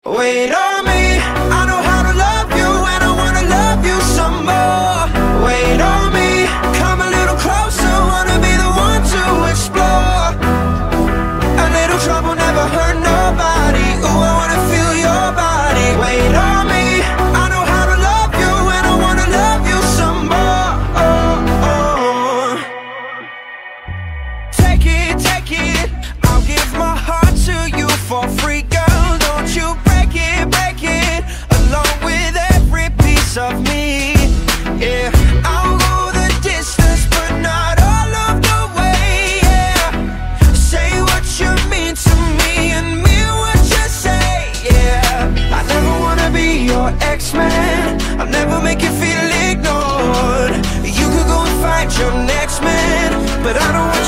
Wait on me, I know how to love you, and I wanna love you some more. Wait on me, come a little closer, wanna be the one to explore. A little trouble never hurt nobody, ooh, I wanna feel your body. Wait on me, I know how to love you, and I wanna love you some more. Take it, I'll give my heart to you for free, girl, don't you break it, along with every piece of me. Yeah, I'll go the distance, but not all of the way, yeah. Say what you mean to me and mean what you say, yeah. I never wanna be your ex-man, I'll never make you feel ignored. You could go and find your next man, but I don't want